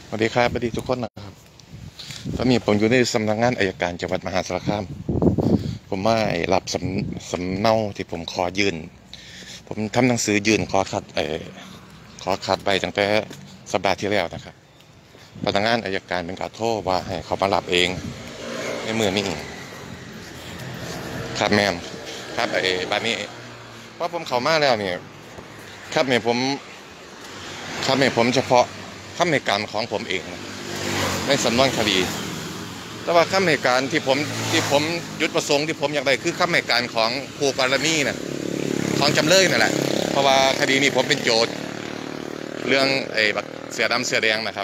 สวัสดีครับสวัสดีทุกคนนะครับตอนนี้ผมอยู่ในสำนักงานอัยการจังหวัดมหาสารคามผมมารับสำเนาที่ผมขอยื่นผมทำหนังสือยื่นขอคัดไปตั้งแต่สัปดาห์ที่แล้วนะครับพนักงานอัยการเป็นการโทรว่าให้เขามารับเองในมือนี้ครับแม่นครับบ้านนี้ว่าผมเข้ามาแล้วเนี่ยครับเนี่ยผมเฉพาะคำให้การของผมเองนะในสำนวนคดีแต่ว่าคำให้การที่ผมยุดประสงค์ที่ผมอยากได้คือคำให้การของคู่กรณีนะของจำเลยนั่นแหละเพราะว่าคดีนี้ผมเป็นโจทย์เรื่องบักเสือดำเสือแดงนะครับ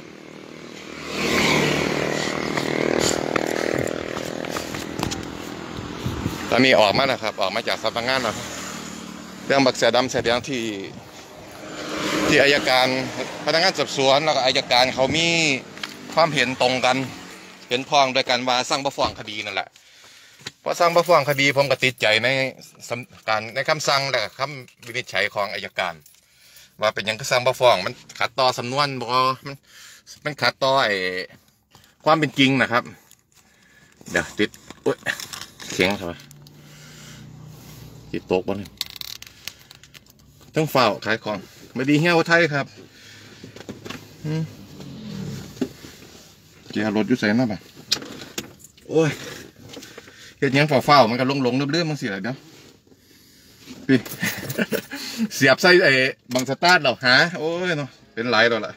ตอนนี้ออกมาแล้วครับออกมาจากสำนักงานแล้วเรื่องบักเสือดำเสือแดงที่อัยการพนักงานสอบสวนแล้วก็อัยการเขามีความเห็นตรงกันเห็นพ้องโดยกันว่าสั่งบ่ฟ้องคดีนั่นแหละเพราะสั่งบ่ฟ้องคดีผมก็ติดใจในคำสั่งและคำวินิจฉัยของอัยการว่าเป็นยังก็สั่งบ่ฟ้องมันขัดต่อสำนวนบ่มันขัดต่อความเป็นจริงนะครับเดี๋ยวติดเสียงครับติดโต๊ะบ้างต้องเฝ้าขายของไม่ดีเฮี้ยวไทยครับเกียร์รถยุ่ใส่หน้าไปโอ้ยเฮ็ดยังเฝ้ามันก็ลงเรื่อยๆมันเสียเดี๋ยวพี่เสียบใส่บังสตาร์ทเราหาโอ้ยเนาะเป็นไรเราละ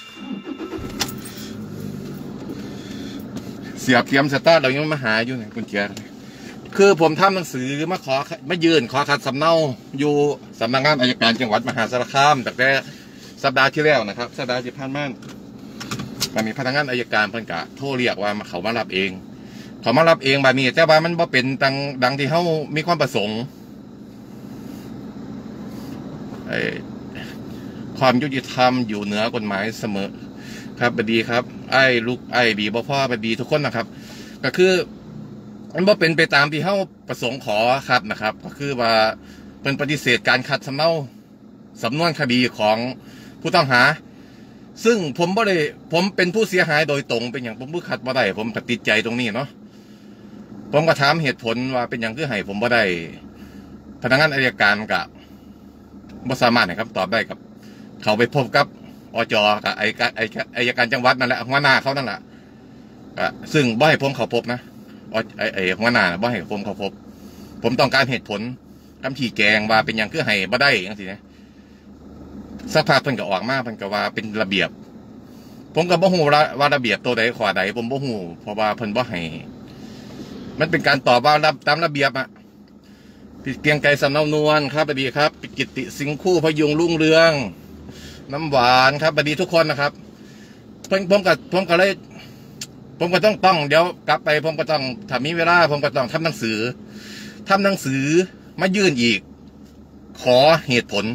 เสียบเตรียมสตาร์ทเรายังมาหาอยู่เนี่ยกุญแจคือผมทำหนังสือมายื่นขอคัดสำเนาอยู่สำนักงานอัยการจังหวัดมหาสารคามตั้งแต่สัปดาห์ที่แล้วนะครับสัปดาห์ที่ผ่านมามันมีพนักงานอัยการเพิ่นกะโทรเรียกว่าเขามารับเองแบบนี้แต่ว่ามันบ่เป็นดังที่เขามีความประสงค์ความยุติธรรมอยู่เหนือกฎหมายเสมอครับบดีครับดีบ่พ่อบดีทุกคนนะครับก็คือมันบ่เป็นไปตามที่เขาประสงค์ขอคัดนะครับก็คือว่าเป็นปฏิเสธการคัดสำเนาสำนวนคดีของผู้ต้องหาซึ่งผมเป็นผู้เสียหายโดยตรงเป็นอย่างผมผู้คัดบ่ได้ผมติดใจตรงนี้เนาะผมก็ถามเหตุผลว่าเป็นอย่างคือให้ผมบ่ได้พนักงานอัยการกับบ่สามารถให้คำตอบได้กับเขาไปพบกับอจกับอัยการจังหวัดนั่นแหละหัวหน้าเขานั่นแหละซึ่งบ่ให้ผมเขาพบนะหัวหน้าบ่ให้ผมเขาพบผมต้องการเหตุผลคำชี้แจงว่าเป็นอย่างคือให้บ่ได้อย่างสินะสักพักเพิ่นก็ออกมาเพิ่นก็ว่าเป็นระเบียบผมก็บ่ฮู้ว่าระเบียบตัวใดข้อใดผมบ่ฮู้เพราะว่าเพิ่นบ่ให้มันเป็นการตอบว่าตามระเบียบพี่เกียงไกรสำเนานวลครับสวัสดีครับกิตติสิงห์คู่พยุงรุ่งเรืองน้ำหวานครับสวัสดีทุกคนนะครับผมก็เลยผมก็ต้องเดี๋ยวกลับไปผมก็ต้องถ้ามีเวลาผมก็ต้องทำหนังสือมายื่นอีกขอเหตุผล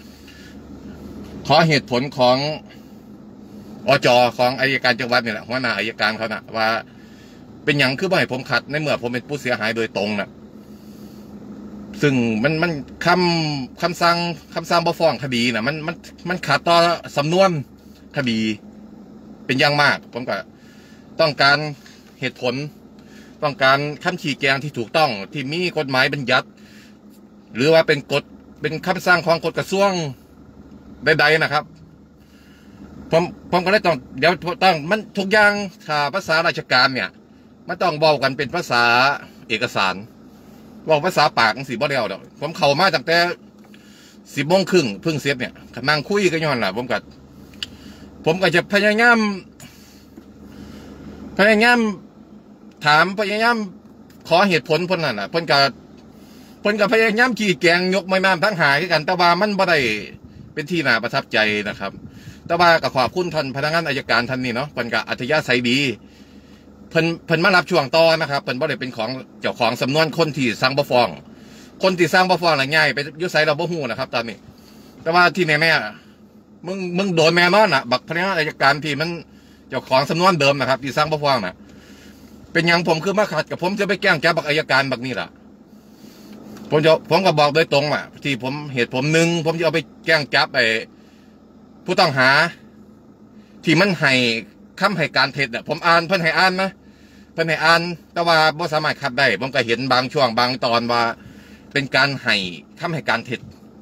ของอจของอัยการจังหวัดนี่แหละหัวหน้าอัยการเขานะว่าเป็นอย่างคือบ่ให้ผมขัดในเมื่อผมเป็นผู้เสียหายโดยตรงนะซึ่งมันคำสั่งบ่ฟ้องคดีนะมันขัดต่อสำนวนคดีเป็นอย่างมากผมก็ต้องการเหตุผลต้องการคำชี้แจงที่ถูกต้องที่มีกฎหมายบัญญัติหรือว่าเป็นคำสั่งของกฎกระทรวงใดๆนะครับผมก็เลยต้องเดี๋ยวต้องมันทุกอย่างถ้าภาษาราชการเนี่ยมันต้องบอกกันเป็นภาษาเอกสารบอกภาษาปากสีบ่เดียวเดี๋ยวผมเข้ามาตั้งแต่10 โมงครึ่งเพิ่งเสร็จเนี่ยนั่งคุยกันย้อนแหละผมก็จะพยายามถามพยายามขอเหตุผลเพิ่นนั่นน่ะเพิ่นก็พยายามขี้แกงยกไม้มาทั้งหายกันแต่ว่ามันบ่ได้เป็นที่น่าประทับใจนะครับแต่ว่าก็ขอบคุณท่านพนักงานอัยการท่านนี้เนาะเพิ่นก็อัธยาศัยดีเพิ่นมารับช่วงต่อนะครับเพิ่นบ่ได้เป็นของเจ้าของสำนวนคนที่สั่งบ่ฟ้องน่ะง่ายไปอยู่ไสเราบ่ฮู้นะครับตอนนี้แต่ว่าที่แน่ๆมึงโดนแน่นอนน่ะบักพนักงานอัยการที่มันเจ้าของสำนวนเดิมนะครับที่สั่งบ่ฟ้องน่ะเป็นอย่างผมคือมาขัดกับผมจะไปแกล้งจับบักอัยการบักนี่ล่ะผมก็บอกโดยตรงที่เหตุผมหนึ่งผมจะเอาไปแกล้งจับผู้ต้องหาที่มันให้คำให้การเท็จผมอ่านเพิ่นให้อ่านนะเพิ่นให้อ่านแต่ว่าบ่สามารถคัดได้ผมก็เห็นบางช่วงบางตอนว่าเป็นการให้คำให้การเท็จ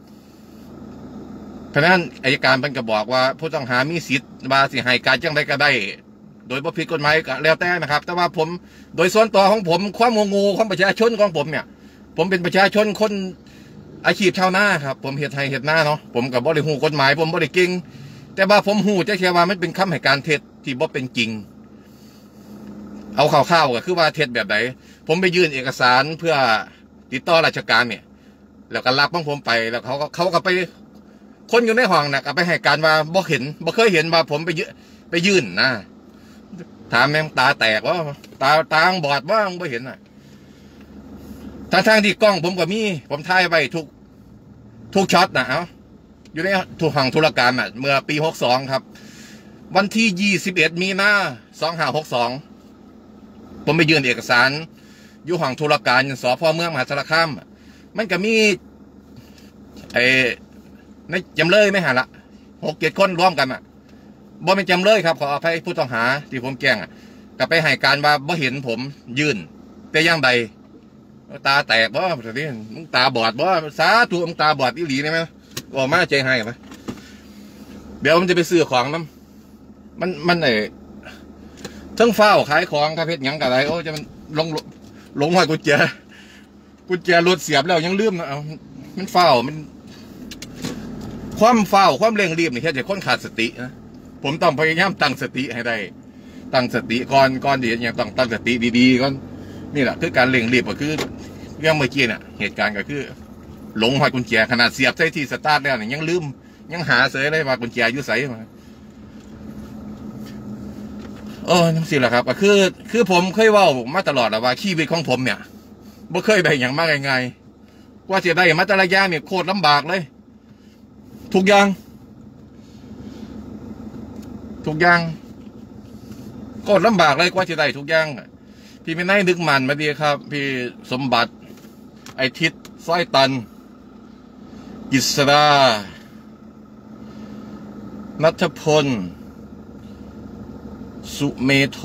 เพราะฉะนั้นอัยการเพิ่นก็บอกว่าผู้ต้องหามีสิทธิ์ว่าสิให้การจังไดก็ได้โดยบ่ผิดกฎหมายก็แล้วแต่นะครับแต่ว่าผมโดยส่วนตัวของผมความโง่ของประชาชนของผมเนี่ยผมเป็นประชาชนคนอาชีพชาวนาครับผมเฮ็ดไร่เฮ็ดนาเนาะผมก็บ่ได้ฮู้กฎหมายผมบ่ได้เก่งแต่ว่าผมฮู้แต่แค่ว่ามันเป็นคำให้การเท็จที่บ่เป็นจริงเอาข่าวๆก็คือว่าเท็จแบบไหนผมไปยื่นเอกสารเพื่อติดต่อราชการเนี่ยแล้วก็รับของผมไปแล้วเขาก็ไปคนอยู่ในห้องน่ะก็ไปให้การว่าบ่เห็นบ่เคยเห็นว่าผมไปยื่นนะถามแม่งตาแตกว่าตาบอดว่าบ่เห็นน่ะทางที่กล้องผมก็มีผมถ่ายไว้ทุกช็อตนะอยู่ในทุกห้องธุรการน่ะเมื่อปี62ครับวันที่21มีนา2562ผมไปยื่นเอกสารอยู่ห้องธุรการสพ.เมืองมหาสารคามมันก็มีในจำเลยไม่หาละ6-7 คนร่วมกันบ่เป็นจำเลยครับขออภัยผู้ต้องหาที่ผมแจ้งก็ไปให้การว่าบ่เห็นผมยื่นแต่อย่างใดตาแตกบ่สิมึงตาบอดบ่สาธุมึงตาบอดอีหลีได้ไหมออกมาใจให้ไหมเดี๋ยวมันจะไปซื้อของน้ำมันทั้งเฝ้าขายของคาเฟ่ยังกับอะไรโอ้จะมันลงหอยกุญแจรถเสียบแล้วยังลืมนะมันเฝ้ามันความเร่งรีบนี่แค่จะค้นขาดสตินะผมต้องพยายามตั้งสติให้ได้ตั้งสติก่อนดีอย่างต้องตั้งสติดีๆก่อนนี่แหละคือการเร่งรีบก็คือเรื่องเมื่อกี้น่ะเหตุการณ์ก็คือหลงหอยกุญแจขนาดเสียบใส่ที่สตาร์ทแล้วเนี่ยยังลืมยังหาเสยเลยว่ากุญแจอยู่ไสมานั่นสิแหละครับก็คือผมเคยว่ามาตลอดแล้วว่าชีวิตของผมเนี่ยบ่เคยได้อย่างมากง่ายๆว่าจะได้มาแต่ละอย่างเนี่ยโคตรลำบากเลยทุกอย่างโคตรลำบากเลยกว่าจะได้ทุกอย่างพี่ไม่ได้นึกมันมาดีครับพี่สมบัติไอทิศสร้อยตันกิษดานัทพลสุเมโท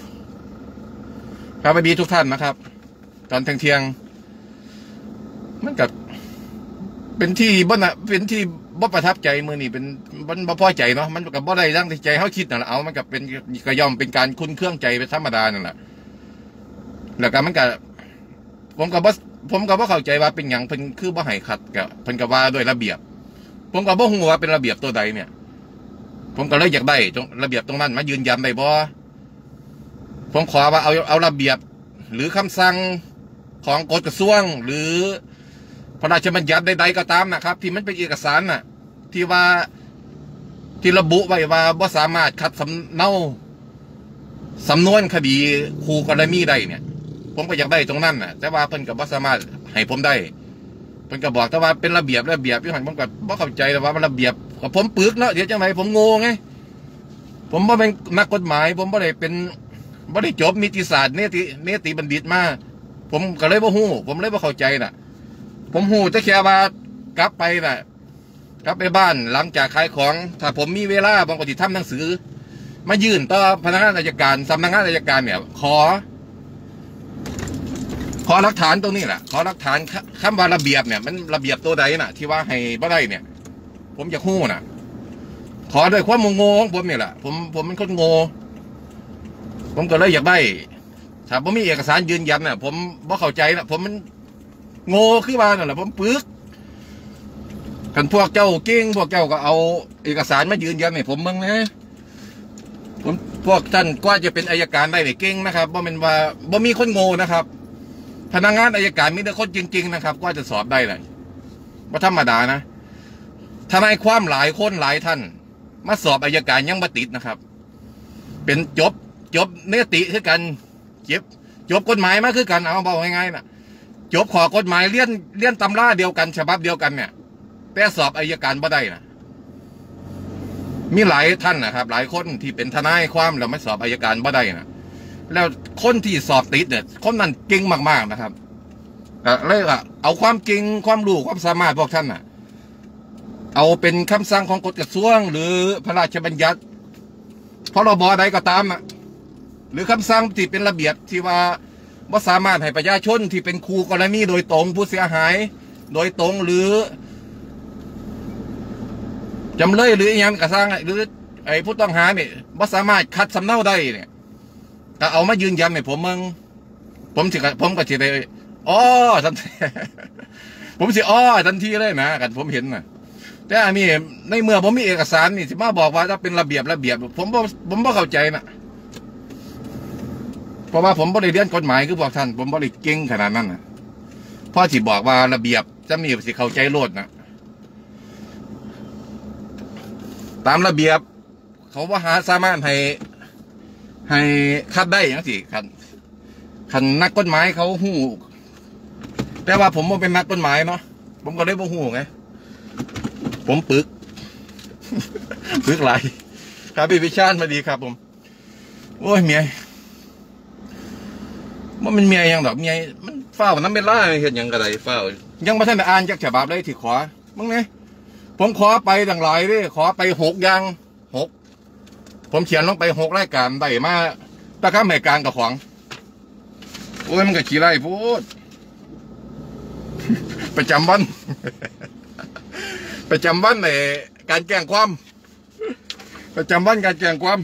ครับสวัสดีทุกท่านนะครับตอนเที่ยงมันกับเป็นที่บ่ประทับใจมือนี่เป็นบ่พอใจเนาะมันกับบ่ได้ดังที่ใจเขาคิดนั่นแหละมันกับเป็นกระย่อมเป็นการคุ้นเครื่องใจเป็นธรรมดานั่นแหละแล้วก็มันกับผมก็บ่เข้าใจว่าเป็นอย่างเพิ่นคือบ่ให้ขัดกับเพิ่นก็ว่าด้วยระเบียบผมก็บ่ฮู้ว่าเป็นระเบียบตัวใดเนี่ยผมก็เลยอยากได้ระเบียบตรงนั้นมายืนยันได้บ่ผมขอว่าเอาระเบียบหรือคำสั่งของกฎกระทรวงหรือพระราชบัญญัติใดๆก็ตามนะครับที่มันเป็นเอกสารน่ะที่ระบุไว้ว่าบ่สามารถขัดสำเนาสำนวนคดีคู่กรณีได้เนี่ยผมก็อยากได้ตรงนั้นน่ะแต่ว่าเพิ่นก็บ่สามารถให้ผมได้เพิ่นก็บอกแต่ว่าเป็นระเบียบพี่หันผมก็บ่เข้าใจแต่ว่ามันระเบียบกับผมปึกเนาะเดี๋ยวจังไงผมโง่ไงผมบ่เป็นนักกฎหมายผมบ่ได้จบนิติศาสตร์เนติบัณฑิตมาผมก็เลยบ่ฮู้ผมเลยบ่เข้าใจน่ะผมฮู้แต่แค่ว่ากลับไปบ้านหลังจากขายของถ้าผมมีเวลาผมก็สิทำหนังสือมายื่นต่อพนักงานอัยการสำนักงานอัยการเนี่ยขอหลักฐานตรงนี้แหละขอหลักฐานคำว่าระเบียบเนี่ยมันระเบียบตัวใดน่ะที่ว่าให้บ่ได้เนี่ยผมจะฮู้น่ะขอด้วยความโง่ของผมนี่แหละผมเป็นคนโง่ผมก็เลยอยากได้ถ้าผมมีเอกสารยืนยันน่ะผมบ่เข้าใจน่ะผมมันโง่คือว่านั่นแหละผมปึกกันพวกเจ้าเก่งพวกเจ้าก็เอาเอกสารมายืนยันให้ผมมึงนะผมพวกท่านกว่าจะเป็นอัยการได้เก่งนะครับบ่เป็นว่าบ่มีคนโง่นะครับพนักงานอัยการมีแต่คนจริงๆนะครับกว่าจะสอบได้เลยว่าธรรมดานะทนายความหลายคนหลายท่านมาสอบอัยการยังบ่ติดนะครับเป็นจบเนติคือกันจบกฎหมายมาคือกันเอาบอกง่ายๆนะจบขอกฎหมายเลี่ยนตำราเดียวกันฉบับเดียวกันเนี่ยแต่สอบอัยการบ่ได้นะมีหลายท่านนะครับหลายคนที่เป็นทนายความแล้วไม่สอบอัยการบ่ได้นะแล้วคนที่สอบติดเนี่ยคนนั้นเก่งมากๆนะครับเลยเอาความเก่งความรู้ความสามารถพวกท่านน่ะเอาเป็นคำสั่งของกฎกระทรวงหรือพระราชบัญญัติพรบใดก็ตามนะหรือคำสั่งที่เป็นระเบียบที่ว่าสามารถให้ประชาชนที่เป็นคู่กรณีโดยตรงผู้เสียหายโดยตรงหรือจำเลยหรืออย่างกระซังหรือไอ้ผู้ต้องหาเนี่ยสามารถคัดสำเนาได้เนี่ยก็เอามายืนยันให้ผมก็จะได้อ้อทันที ผมสิอ้อทันทีเลยนะกันผมเห็นนะแต่อันนี้ในเมื่อผมมีเอกสารนี่สิมาบอกว่าถ้าเป็นระเบียบผมบ่เข้าใจนะเพราะว่าผมบ่ได้เรียนกฎหมายคือพวกท่านผมบ่ได้เก่งขนาดนั้นนะพ่อสิบอกว่าระเบียบจะมีสิเข้าใจโลดนะตามระเบียบเขาว่าสามารถให้คัดได้อย่างสิคันนักกฎหมายเขาหู้แต่ว่าผมเป็นนักกฎหมายเนาะผมก็ได้บ่หู้ไงผมปึกหลายครับพี่พิชาญมาดีครับผมโอ้ยเมียมันเมียยังดอกเมียมันเฝ้าน้ำเป็นล่าเห็นยังกระไรเฝ้ายังไม่ทันอ่านจากฉบับเลยที่ขอมึงไงผมขอไปดังหลายเลยขอไป6 อย่าง 6ผมเขียนลงไป6 รายการได้มาตะข้ามเหตุการณ์กับของโอ้ยมันก็ขี้ไร่พูดประจำวันในการแจ้งความประจำวันการแจ้งความ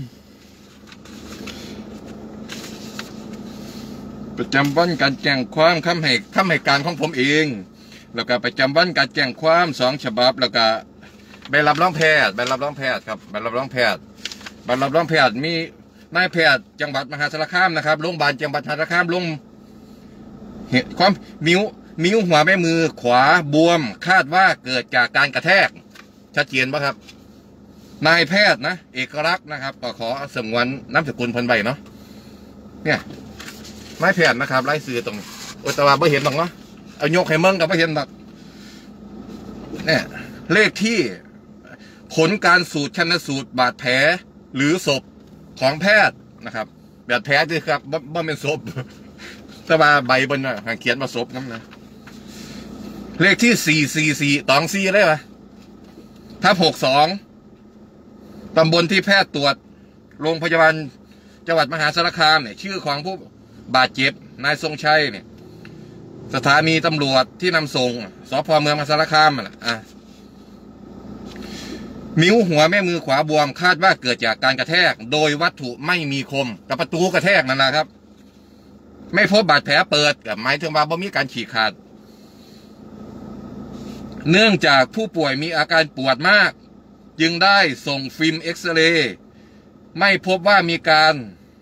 ประจำวันการแจ้งความคำให้การของผมเองแล้วก็ประจำวันการแจ้งความ2 ฉบับแล้วก็ใบรับรองแพทย์ครับใบรับรองแพทย์มีนายแพทย์จังหวัดมหาสารคามนะครับโรงพยาบาลจังหวัดมหาสารคามลงเหตุความนิ้วหัวแม่มือขวาบวมคาดว่าเกิดจากการกระแทกชัดเจนป่ะครับนายแพทย์นะเอกลักษณ์นะครับก็ขอสงวนนามสกุลพันใบเนาะเนี่ยนายแพทย์นะครับไล่ซื้อตรงโอตาวาไม่เห็นหรอกเนาะเอายกให้มึงกับไม่เห็นหรอกเนี่ยเลขที่ผลการชันสูตรบาดแผลหรือศพของแพทย์นะครับบาดแผลด้วยครับบ่เป็นศพแต่ว่าใบบนน่ะเขียนว่าศพนั่นนะเลขที่444 24เลยวะทับ62ตำบลที่แพทย์ตรวจโรงพยาบาลจังหวัดมหาสารคามเนี่ยชื่อของผู้บาดเจ็บนายทรงชัยเนี่ยสถานีตำรวจที่นำส่งสพ.เมืองมหาสารคามอ่ะนิ้วหัวแม่มือขวาบวมคาดว่าเกิดจากการกระแทกโดยวัตถุไม่มีคมกับประตูกระแทกนั่นแหละครับไม่พบบาดแผลเปิดกับหมายถึงว่าบ่มีการฉีกขาดเนื่องจากผู้ป่วยมีอาการปวดมากจึงได้ส่งฟิล์มเอ็กซเรย์ไม่พบว่ามีการ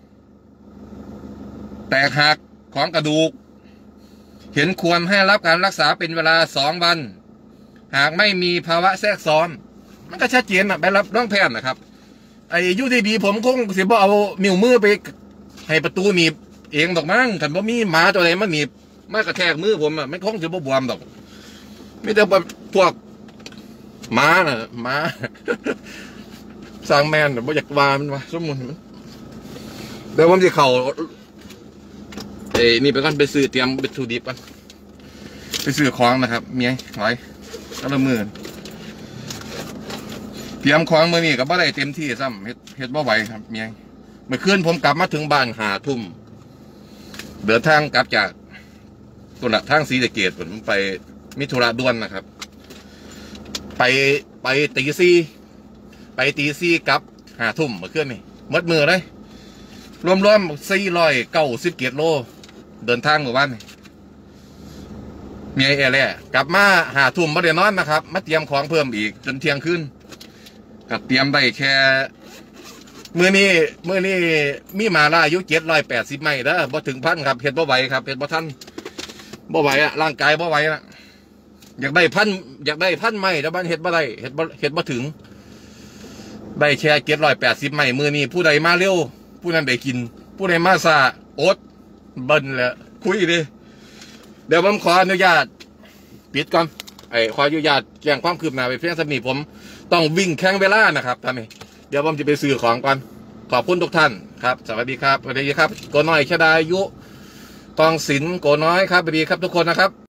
แตกหักของกระดูกเห็นควรให้รับการรักษาเป็นเวลา2 วันหากไม่มีภาวะแทรกซ้อนมันก็ชัดเจนไปรับรองแพทย์นะครับไอ้ยูดีผมคงสิบ่เอานิ้วมือไปให้ประตูหนีบเองดอกมั้งถ้าบ่มีหมาตัวไหนมันหนีบมากระแทกมือผมไม่คงสิบ่บวมดอกไม่แต่พวกหมาสร้างแมนบ่อยากวามันวะสมมุติมันเดี๋ยวผมจะเข้านี่ไปก่อนไปซื้อเตรียมวัตถุดิบกันไปซื้อของนะครับเมียหอยก็ละมือเตรียมของมือนี่กับบ่ได้เต็มที่ซ้ำเฮ็ดบ่ไหวครับเมียเมื่อคืนผมกลับมาถึงบ้าน5 ทุ่มเดินทางกลับจากตัวละทางศรีสะเกษผมไปมิถุระด่วนนะครับไปตี 4กลับ5 ทุ่มเมื่อคืนนี่มัดมือเลยรวม490 โลเดินทางหมู่บ้านเมียแหละกลับมา5 ทุ่มมาเดี๋ยวนอนนะครับมาเตรียมของเพิ่มอีกจนเที่ยงคืนกับเตรียมได้แค่มื้อนี้มีมาล่าอายุ780 ไม้เด้อบ่ถึง1,000ครับเฮ็ดบ่ไหวครับเฮ็ดบ่ทันบ่ไหวอะร่างกายบ่ไหวอะอยากได้พันไม้แต่บ้านเฮ็ดบ่ได้เฮ็ดบ่ถึงได้แค่780 ไม้มื้อนี้ผู้ใดมาเร็วผู้นั้นได้กินผู้ใดมาช้าอดเบิ่นแหละคุยดิเดี๋ยวผมขออนุญาตปิดก่อนขออนุญาตแจ้งความคืบหน้าไปเพียงสักนิดผมต้องวิ่งแข่งเวลานะครับท่านนี่เดี๋ยวผมจะไปซื้อของก่อนขอบคุณทุกท่านครับสวัสดีครับโกน้อยชดายุกองศิลป์โกน้อยครับสวัสดีครับทุกคนนะครับ